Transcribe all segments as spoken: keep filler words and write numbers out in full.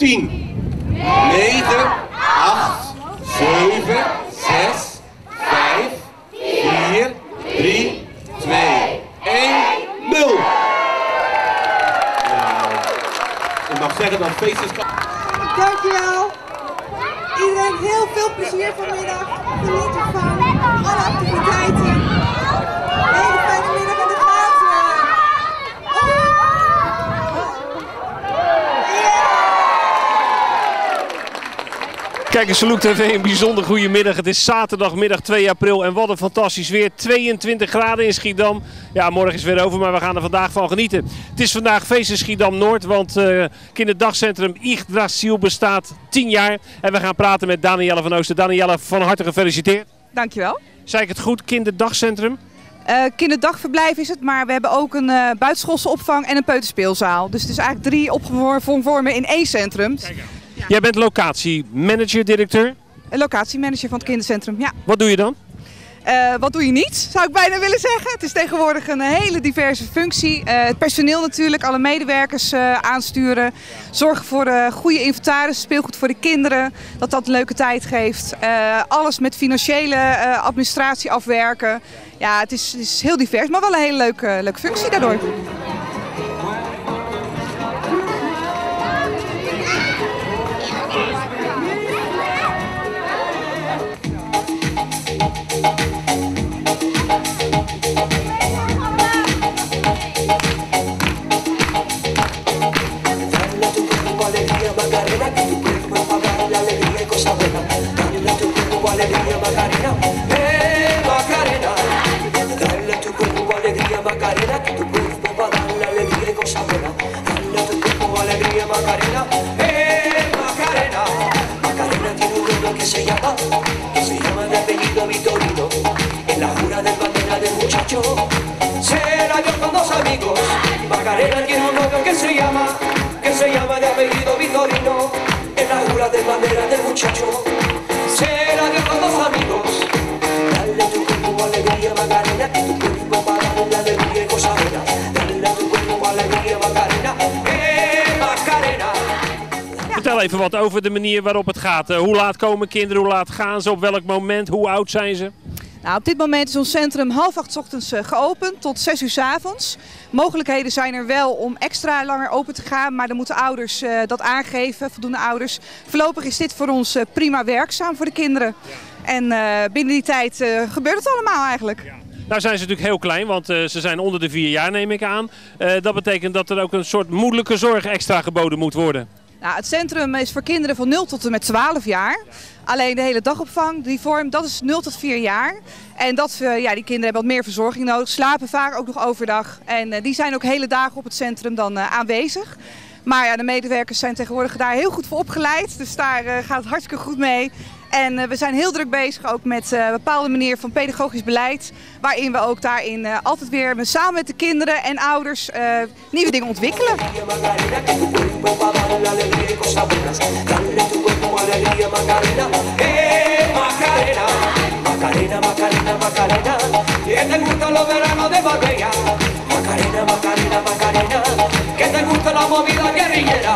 tien, negen, acht, zeven, zes, vijf, vier, drie, twee, één, nul. Nou, ik mag zeggen dat het feest is... Dankjewel. Iedereen heel veel plezier vanmiddag. Geniet ervan. Alle activiteiten. Hele fijne middag en de gaten. Kijk eens, Saluk T V, een bijzonder goede middag. Het is zaterdagmiddag twee april en wat een fantastisch weer. tweeëntwintig graden in Schiedam. Ja, morgen is het weer over, maar we gaan er vandaag van genieten. Het is vandaag feest in Schiedam-Noord, want uh, kinderdagcentrum Yggdrasil bestaat tien jaar. En we gaan praten met Danielle van Oosten. Danielle, van harte gefeliciteerd. Dankjewel. Zei ik het goed, kinderdagcentrum? Uh, kinderdagverblijf is het, maar we hebben ook een uh, buitenschoolse opvang en een peuterspeelzaal. Dus het is eigenlijk drie opgevormen in één centrum. Kijk, ja. Jij bent locatiemanager, directeur? Een locatiemanager van het kindercentrum, ja. Wat doe je dan? Uh, wat doe je niet, zou ik bijna willen zeggen. Het is tegenwoordig een hele diverse functie. Uh, het personeel natuurlijk, alle medewerkers uh, aansturen. Zorgen voor uh, goede inventaris, speelgoed voor de kinderen. Dat dat een leuke tijd geeft. Uh, alles met financiële uh, administratie afwerken. Ja, het is, het is heel divers, maar wel een hele leuke, leuke functie daardoor. Macarena tiene un novio que se llama, que se llama de apellido Vitorino, en la jura de bandera del muchacho, se la dio con dos amigos. Dale a tu cuerpo alegría Macarena, que tu cuerpo para darle la alegría y cosa buena. Dale a tu cuerpo alegría Macarena, eh Macarena. Vertel even wat over de manier waarop het gaat. Uh, hoe laat komen kinderen, hoe laat gaan ze, op welk moment, hoe oud zijn ze? Nou, op dit moment is ons centrum half acht 's ochtends geopend tot zes uur 's avonds. Mogelijkheden zijn er wel om extra langer open te gaan, maar dan moeten ouders uh, dat aangeven, voldoende ouders. Voorlopig is dit voor ons uh, prima werkzaam voor de kinderen. Ja. En uh, binnen die tijd uh, gebeurt het allemaal eigenlijk. Ja. Nou zijn ze natuurlijk heel klein, want uh, ze zijn onder de vier jaar neem ik aan. Uh, dat betekent dat er ook een soort moedelijke zorg extra geboden moet worden. Nou, het centrum is voor kinderen van nul tot en met twaalf jaar. Alleen de hele dagopvang, die vorm, dat is nul tot vier jaar. En dat, uh, ja, die kinderen hebben wat meer verzorging nodig, slapen vaak ook nog overdag. En uh, die zijn ook hele dagen op het centrum dan uh, aanwezig. Maar ja, de medewerkers zijn tegenwoordig daar heel goed voor opgeleid. Dus daar uh, gaat het hartstikke goed mee. En uh, we zijn heel druk bezig ook met uh, een bepaalde manier van pedagogisch beleid. Waarin we ook daarin uh, altijd weer samen met de kinderen en ouders uh, nieuwe dingen ontwikkelen. Macarena, Macarena, Macarena, que te gustan los veranos de Marbella. Macarena, Macarena, Macarena, que te gusta la movida guerrillera.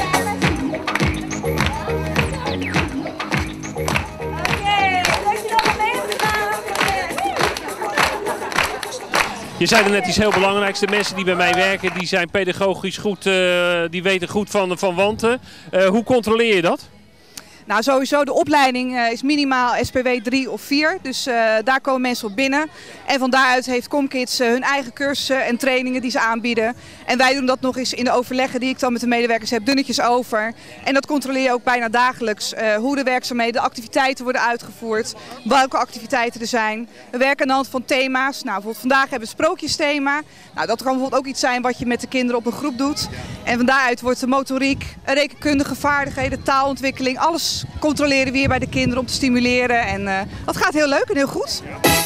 Je zei er net iets heel belangrijks. De mensen die bij mij werken, die zijn pedagogisch goed, uh, die weten goed van, van wanten. Uh, hoe controleer je dat? Nou, sowieso de opleiding uh, is minimaal S P W drie of vier, dus uh, daar komen mensen op binnen. En van daaruit heeft ComKids uh, hun eigen cursussen en trainingen die ze aanbieden. En wij doen dat nog eens in de overleggen die ik dan met de medewerkers heb, dunnetjes over. En dat controleer je ook bijna dagelijks, uh, hoe de werkzaamheden, de activiteiten worden uitgevoerd, welke activiteiten er zijn. We werken aan de hand van thema's. Nou, bijvoorbeeld vandaag hebben we een sprookjesthema. Nou, dat kan bijvoorbeeld ook iets zijn wat je met de kinderen op een groep doet. En van daaruit wordt de motoriek, rekenkundige vaardigheden, taalontwikkeling, alles controleren we hier bij de kinderen om te stimuleren. En uh, dat gaat heel leuk en heel goed.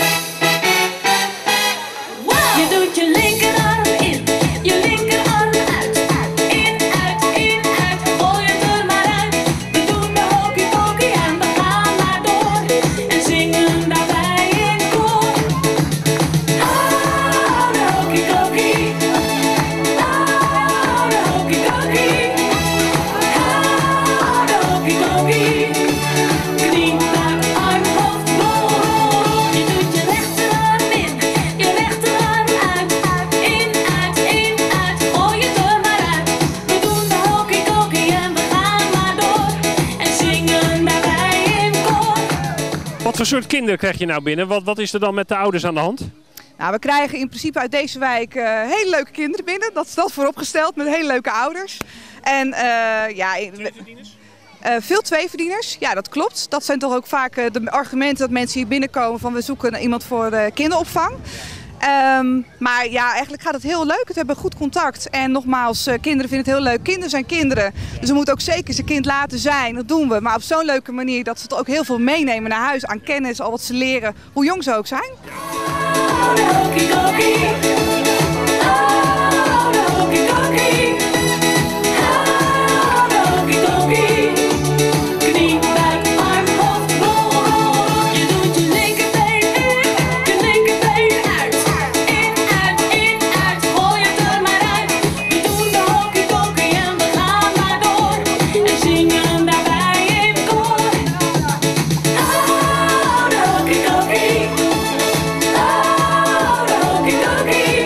Je doet je linkerarm in, je linkerarm uit. In, uit, in, uit, gooi het er maar uit. We doen de hokey pokey en we gaan maar door. En zingen daarbij in koor. Oh, de hokey pokey. Oh, de hokey pokey. Oh, hockey. Knie, buik, arm, hoofd, rol, rol, rol. Je doet je rechterarm in, je rechterarm uit. In, uit, in, uit, gooi het er maar uit. We doen de hockey kokie en we gaan maar door. En zingen daarbij in koor. Wat voor soort kinderen krijg je nou binnen? Wat, wat is er dan met de ouders aan de hand? Nou, we krijgen in principe uit deze wijk uh, hele leuke kinderen binnen. Dat is dat vooropgesteld met hele leuke ouders. En uh, ja, Tweeverdieners? Uh, veel tweeverdieners, ja dat klopt. Dat zijn toch ook vaak uh, de argumenten dat mensen hier binnenkomen van we zoeken iemand voor uh, kinderopvang. Um, maar ja, eigenlijk gaat het heel leuk. We hebben goed contact. En nogmaals, uh, kinderen vinden het heel leuk. Kinderen zijn kinderen. Dus we moeten ook zeker zijn kind laten zijn. Dat doen we. Maar op zo'n leuke manier dat ze het ook heel veel meenemen naar huis aan kennis, al wat ze leren, hoe jong ze ook zijn. Oh, de hockey kokie. Oh, de hockey kokie. Oh, de hockey kokie. Knie, buik, arm, hoofd, rol, rol, rol. Je doet je linkerbeen in, je linkerbeen uit. In, uit, in, uit, gooi het er maar uit. We doen de hockey kokie en we gaan maar door. En zingen daarbij in koor. Oh, de hockey kokie. Oh, de hockey kokie.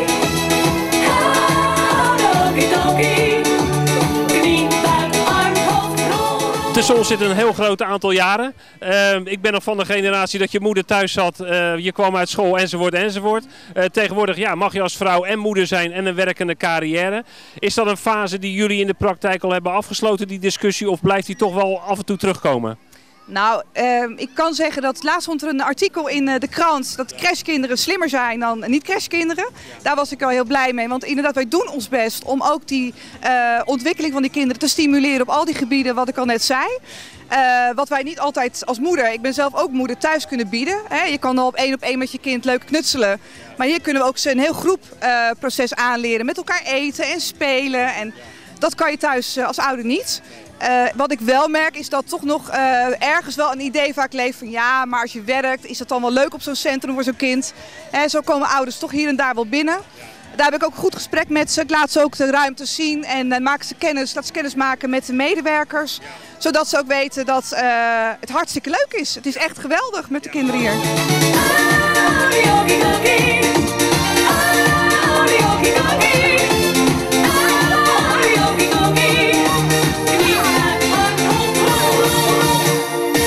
Oh, de hockey kokie. Knie, buik, arm, hoofd, rol, rol. Tussen ons zit een heel groot aantal jaren. Uh, ik ben nog van de generatie dat je moeder thuis zat, uh, je kwam uit school enzovoort enzovoort. Uh, tegenwoordig ja, mag je als vrouw en moeder zijn en een werkende carrière. Is dat een fase die jullie in de praktijk al hebben afgesloten, die discussie, of blijft die toch wel af en toe terugkomen? Nou, uh, ik kan zeggen dat laatst stond er een artikel in uh, de krant dat crashkinderen slimmer zijn dan niet-crashkinderen. Daar was ik al heel blij mee, want inderdaad wij doen ons best om ook die uh, ontwikkeling van die kinderen te stimuleren op al die gebieden wat ik al net zei. Uh, wat wij niet altijd als moeder, ik ben zelf ook moeder, thuis kunnen bieden. Hè. Je kan al op één op één met je kind leuk knutselen. Maar hier kunnen we ook een heel groepproces uh, aanleren. Met elkaar eten en spelen. En dat kan je thuis uh, als ouder niet. Uh, wat ik wel merk is dat toch nog uh, ergens wel een idee vaak leeft van ja, maar als je werkt is dat dan wel leuk op zo'n centrum voor zo'n kind. En zo komen ouders toch hier en daar wel binnen. Daar heb ik ook een goed gesprek met ze. Ik laat ze ook de ruimte zien en uh, maak ze kennis, laat ze kennis maken met de medewerkers. Zodat ze ook weten dat uh, het hartstikke leuk is. Het is echt geweldig met de kinderen hier. Oh, de hockey kokie. Oh, de hockey kokie. Oh, de hockey kokie. Knie, buik, arm, hoofd, rol, rol, rol.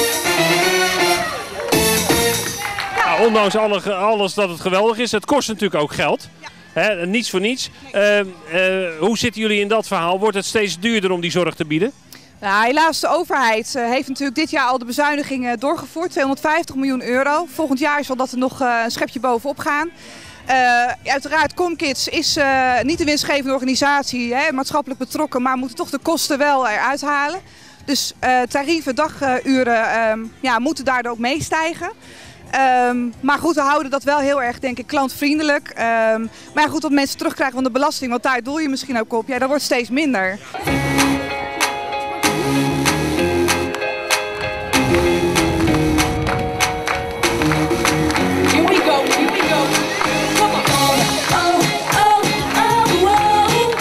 Ja, ondanks alle, alles dat het geweldig is, het kost natuurlijk ook geld. Hè, niets voor niets. Uh, uh, hoe zitten jullie in dat verhaal? Wordt het steeds duurder om die zorg te bieden? Nou, helaas, de overheid uh, heeft natuurlijk dit jaar al de bezuinigingen doorgevoerd. tweehonderdvijftig miljoen euro. Volgend jaar zal dat er nog uh, een schepje bovenop gaan. Uh, uiteraard, Comkids is uh, niet een winstgevende organisatie, hè, maatschappelijk betrokken, maar moeten toch de kosten wel eruit halen. Dus uh, tarieven, daguren uh, um, ja, moeten daardoor ook meestijgen. Um, maar goed, we houden dat wel heel erg, denk ik, klantvriendelijk. Um, maar ja, goed, wat mensen terugkrijgen van de belasting, want daar doel je misschien ook op, ja, dat wordt steeds minder. Here we go, here we go. Come on. Oh, oh, oh, oh.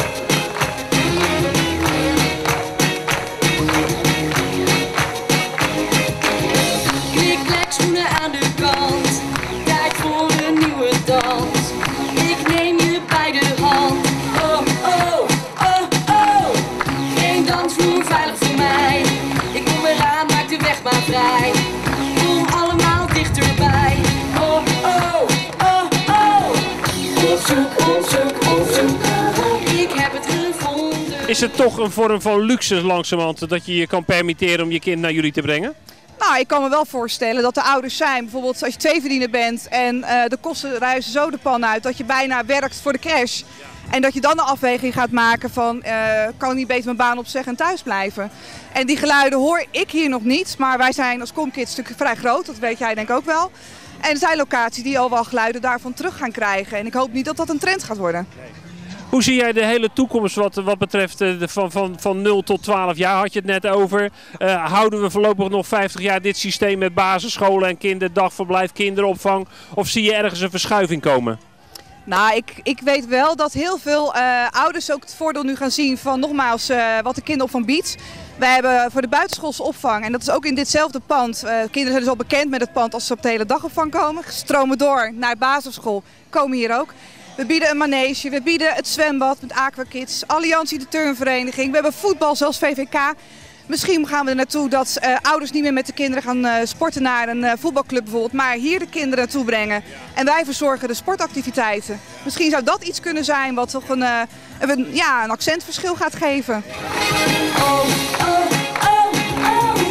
Klik-klak, schoenen aan de kant. Tijd voor een nieuwe dans. Ik neem je bij de hand. Oh, oh, oh, oh. Geen dansvloer veilig voor mij. Ik kom eraan, maak de weg maar vrij. Kom allemaal dichterbij. Oh, oh, oh, oh. Op zoek, op zoek, op zoek. Ik heb het gevonden. Is het toch een vorm van luxe langzamerhand dat je je kan permitteren om je kind naar jullie te brengen? Nou, ik kan me wel voorstellen dat de ouders zijn, bijvoorbeeld als je tweeverdiener bent en uh, de kosten ruisen zo de pan uit dat je bijna werkt voor de crash. En dat je dan de afweging gaat maken van, uh, kan ik niet beter mijn baan opzeggen en thuis blijven? En die geluiden hoor ik hier nog niet, maar wij zijn als Comkids natuurlijk vrij groot, dat weet jij denk ik ook wel. En er zijn locaties die al wel geluiden daarvan terug gaan krijgen. En ik hoop niet dat dat een trend gaat worden. Hoe zie jij de hele toekomst wat, wat betreft de, van, van, van nul tot twaalf jaar, had je het net over. Uh, houden we voorlopig nog vijftig jaar dit systeem met basisscholen en kinderdagverblijf, kinderopvang? Of zie je ergens een verschuiving komen? Nou, ik, ik weet wel dat heel veel uh, ouders ook het voordeel nu gaan zien van nogmaals uh, wat de kinderopvang biedt. Wij hebben voor de buitenschoolse opvang, en dat is ook in ditzelfde pand, uh, kinderen zijn dus al bekend met het pand als ze op de hele dagopvang komen. Stromen door naar basisschool, komen hier ook. We bieden een manege, we bieden het zwembad met Aquakids, Alliantie de turnvereniging, we hebben voetbal zoals V V K. Misschien gaan we er naartoe dat uh, ouders niet meer met de kinderen gaan uh, sporten naar een uh, voetbalclub bijvoorbeeld, maar hier de kinderen naartoe brengen. En wij verzorgen de sportactiviteiten. Misschien zou dat iets kunnen zijn wat toch een, uh, een, ja, een accentverschil gaat geven. Oh, oh, oh, oh,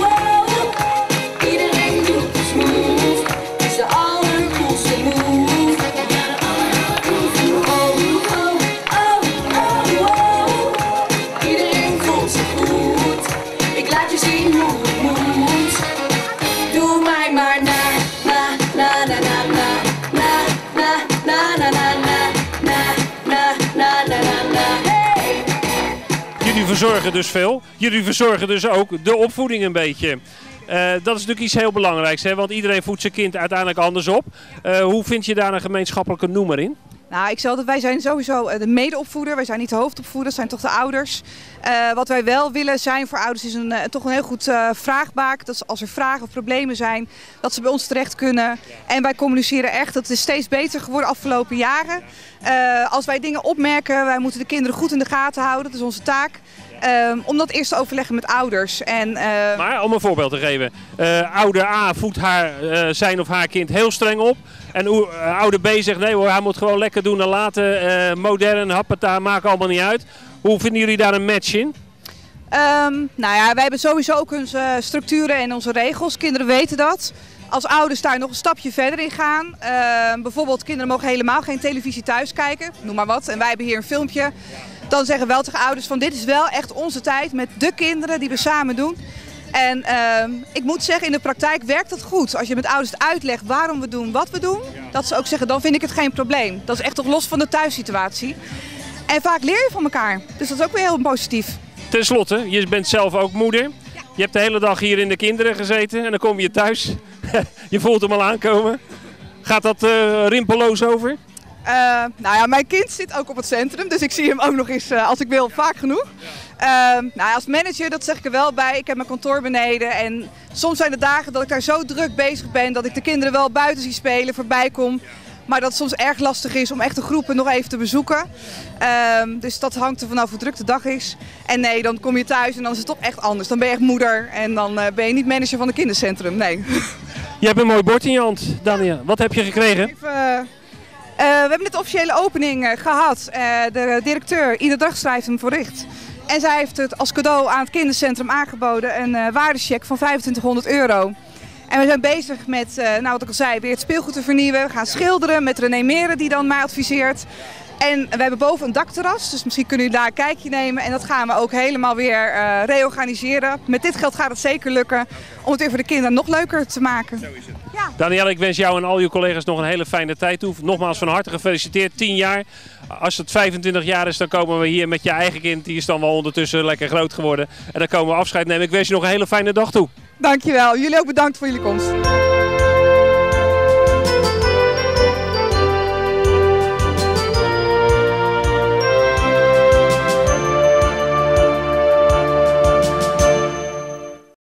oh. Iedereen doet de smooth. Het is de allercoolste move. Ja, de allercoolste move. Oh, oh, oh, oh, oh. Iedereen voelt zich goed. Ik laat je zien hoe het moet. Doe mij maar na, na, na, na, na, na, na, na, na, na, na, na, na, na, na, na, na. Hey! Jullie verzorgen dus veel. Jullie verzorgen dus ook de opvoeding een beetje. Uh, dat is natuurlijk iets heel belangrijks, hè? Want iedereen voedt zijn kind uiteindelijk anders op. Uh, hoe vind je daar een gemeenschappelijke noemer in? Nou, ik zeg altijd, wij zijn sowieso de medeopvoeder, wij zijn niet de hoofdopvoeder, dat zijn toch de ouders. Uh, wat wij wel willen zijn voor ouders is een, uh, toch een heel goed uh, vraagbaak. Dat als er vragen of problemen zijn, dat ze bij ons terecht kunnen. En wij communiceren echt, dat is steeds beter geworden de afgelopen jaren. Uh, als wij dingen opmerken, wij moeten de kinderen goed in de gaten houden, dat is onze taak. Um, om dat eerst te overleggen met ouders. En, uh... Maar om een voorbeeld te geven. Uh, ouder A voedt haar, uh, zijn of haar kind heel streng op. En uh, ouder B zegt nee hoor, hij moet gewoon lekker doen en laten. Uh, modern, happata, maakt allemaal niet uit. Hoe vinden jullie daar een match in? Um, nou ja, wij hebben sowieso ook onze structuren en onze regels. Kinderen weten dat. Als ouders daar nog een stapje verder in gaan. Uh, bijvoorbeeld kinderen mogen helemaal geen televisie thuis kijken. Noem maar wat. En wij hebben hier een filmpje. Dan zeggen we wel tegen ouders van dit is wel echt onze tijd met de kinderen die we samen doen. En uh, ik moet zeggen, in de praktijk werkt dat goed. Als je met ouders uitlegt waarom we doen wat we doen, dat ze ook zeggen dan vind ik het geen probleem. Dat is echt toch los van de thuissituatie. En vaak leer je van elkaar. Dus dat is ook weer heel positief. Ten slotte, je bent zelf ook moeder. Je hebt de hele dag hier in de kinderen gezeten en dan kom je thuis. Je voelt hem al aankomen. Gaat dat uh, rimpelloos over? Uh, nou ja, mijn kind zit ook op het centrum, dus ik zie hem ook nog eens uh, als ik wil vaak genoeg. Uh, nou ja, als manager, dat zeg ik er wel bij, ik heb mijn kantoor beneden en soms zijn er dagen dat ik daar zo druk bezig ben dat ik de kinderen wel buiten zie spelen, voorbij kom. Maar dat het soms erg lastig is om echt de groepen nog even te bezoeken. Uh, dus dat hangt er vanaf hoe druk de dag is. En nee, dan kom je thuis en dan is het toch echt anders. Dan ben je echt moeder en dan uh, ben je niet manager van een kindercentrum, nee. Je hebt een mooi bord in je hand, Daniel. Wat heb je gekregen? Even, uh, Uh, we hebben net de officiële opening uh, gehad. Uh, de directeur Ida Dragstra heeft hem verricht. En zij heeft het als cadeau aan het kindercentrum aangeboden een uh, waardecheck van vijfentwintighonderd euro. En we zijn bezig met, uh, nou wat ik al zei, weer het speelgoed te vernieuwen. We gaan schilderen met René Meren die dan mij adviseert. En we hebben boven een dakterras, dus misschien kunnen jullie daar een kijkje nemen. En dat gaan we ook helemaal weer uh, reorganiseren. Met dit geld gaat het zeker lukken om het weer voor de kinderen nog leuker te maken. Zo is het. Ja. Danielle, ik wens jou en al je collega's nog een hele fijne tijd toe. Nogmaals van harte gefeliciteerd, tien jaar. Als het vijfentwintig jaar is, dan komen we hier met je eigen kind. Die is dan wel ondertussen lekker groot geworden. En dan komen we afscheid nemen. Ik wens je nog een hele fijne dag toe. Dankjewel, jullie ook bedankt voor jullie komst.